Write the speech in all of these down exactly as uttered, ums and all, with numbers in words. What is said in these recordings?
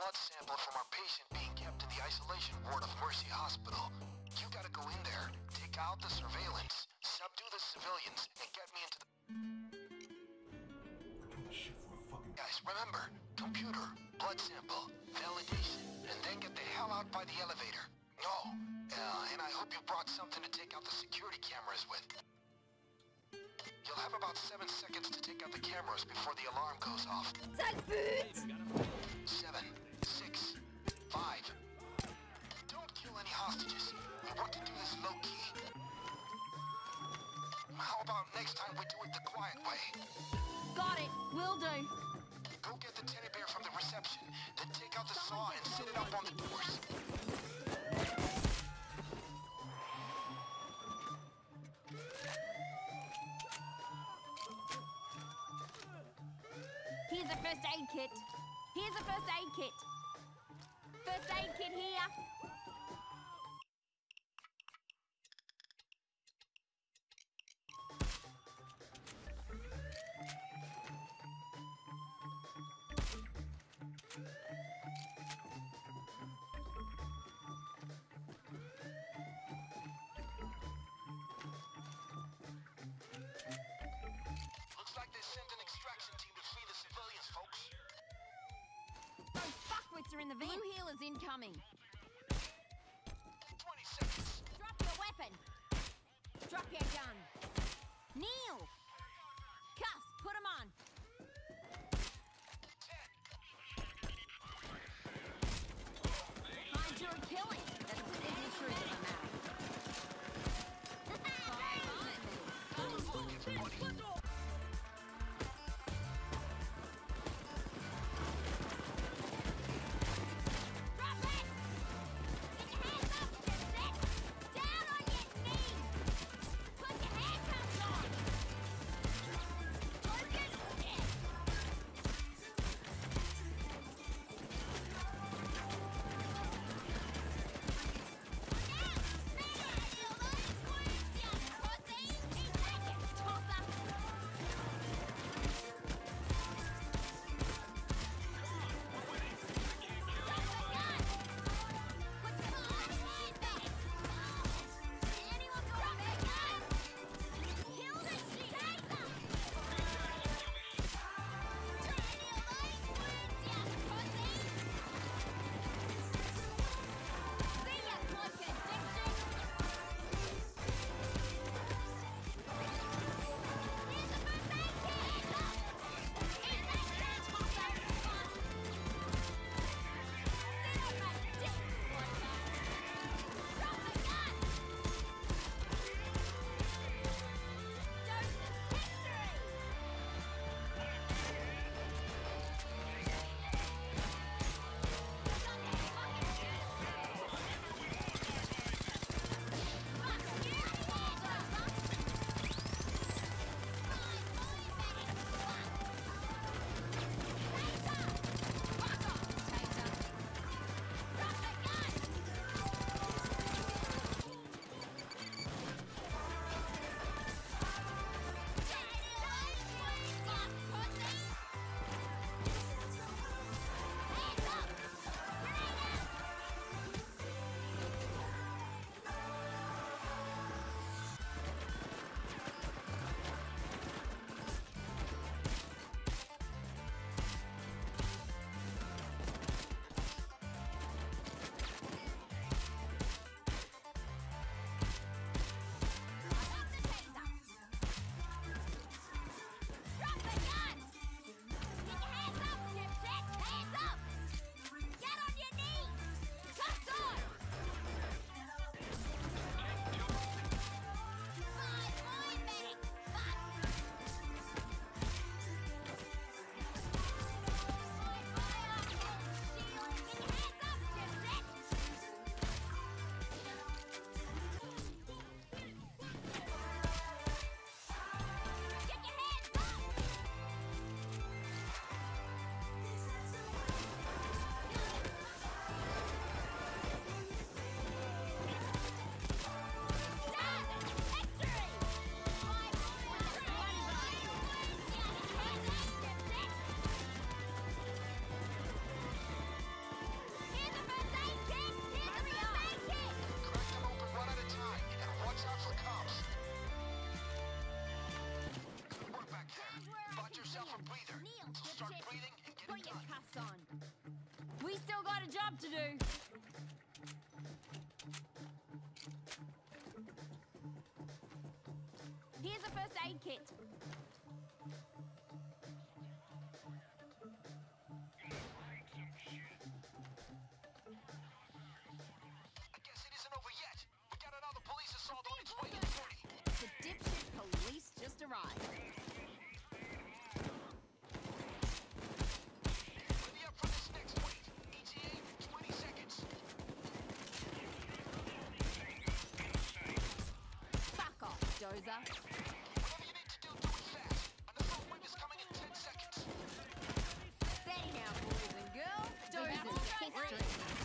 blood sample from our patient being kept in the isolation ward of Mercy Hospital. You gotta go in there, take out the surveillance, subdue the civilians, and get me into the... Shit for a fucking... Guys, remember, computer, blood sample, validation, and then get the hell out by the elevator. No, uh, and I hope you brought something to take out the security cameras with. You'll have about seven seconds to take out the cameras before the alarm goes off. Seven, six, five. Don't kill any hostages. We want to do this low-key. How about next time we do it the quiet way? Got it. Will do. Go get the teddy bear from the reception, then take out the saw and set it up on the doors. Here's a first aid kit. Here's a first aid kit. First aid kit here. Looks like they sent an extraction team to free the civilians, folks. Those fuckwits are in the van. Blue healers incoming. twenty seconds. Drop your weapon. Drop your gun. Kneel. Cuffs, put them on. Hide your killing. That's the signature of the map. Still got a job to do. Here's a first aid kit. I guess it isn't over yet. We got another police assault on its way in thirty. The dipshit police just arrived. Ready up for this next wait. E T A, twenty seconds. Fuck off, dozer. Whatever you need to do, do it fast. An assault wave is coming in ten seconds. Steady now, boys and girls. Dozers history.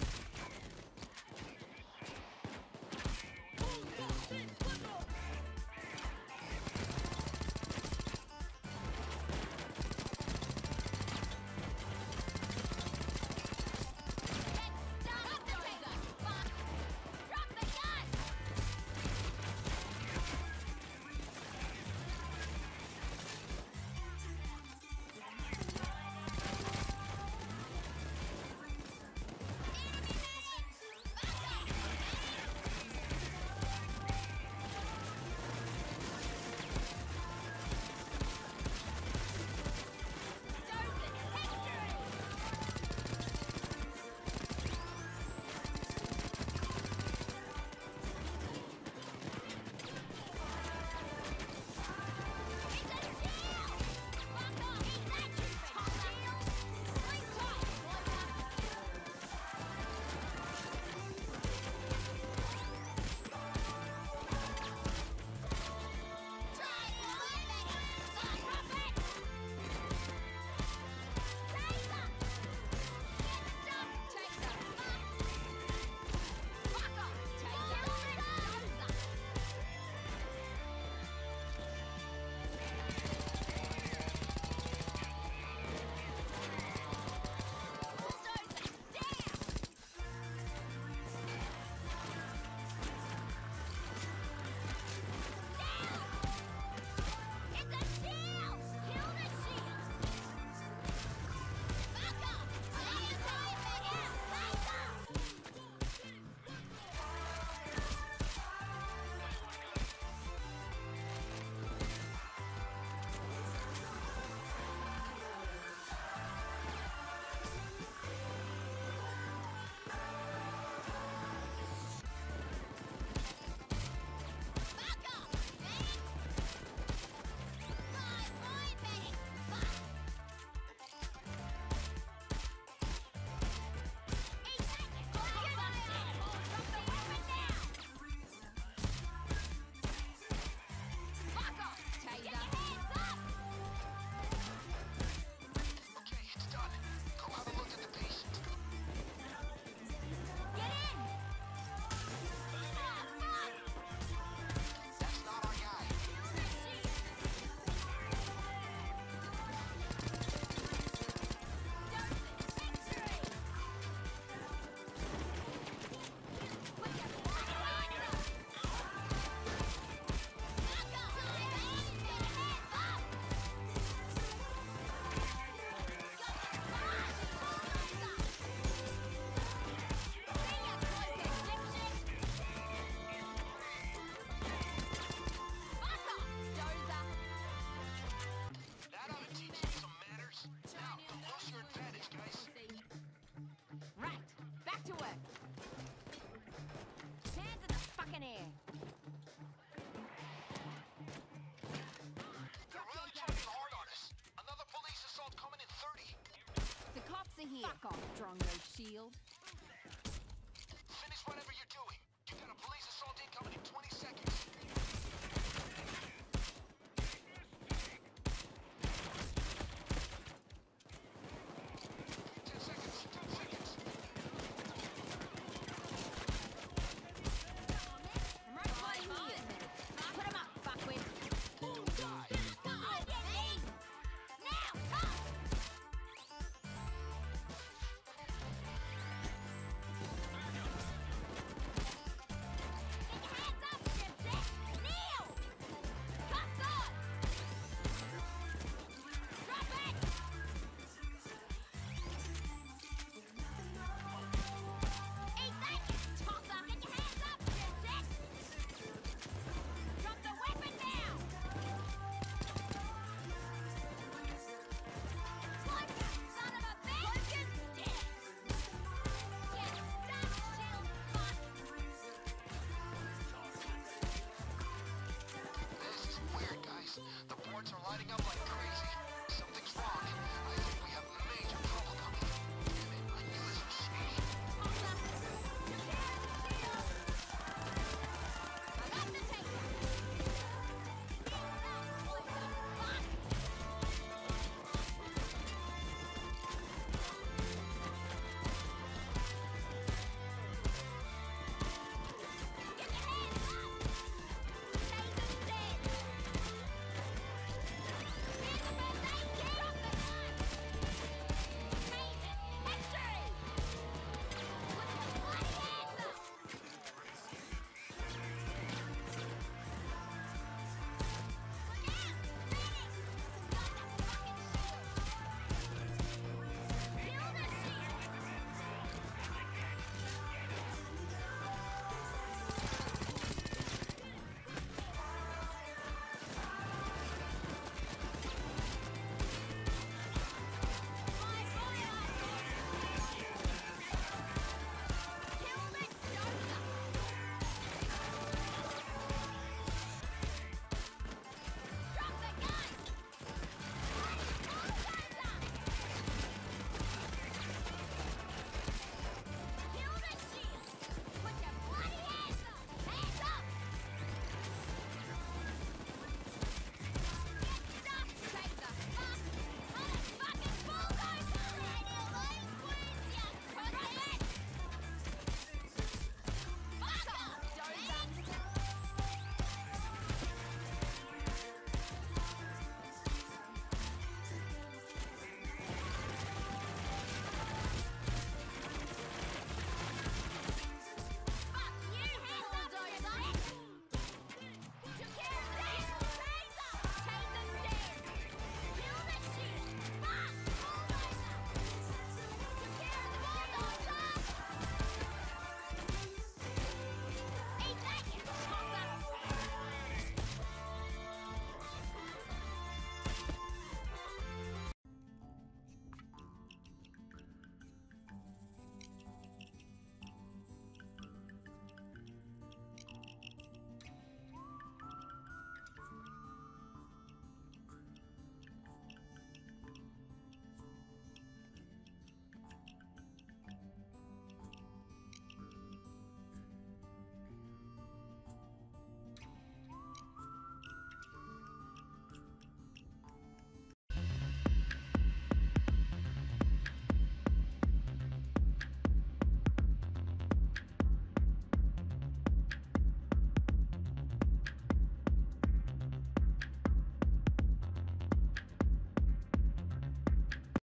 here. Fuck off, Drongo Shield. Finish whatever you're doing. You got a police assault incoming in twenty seconds.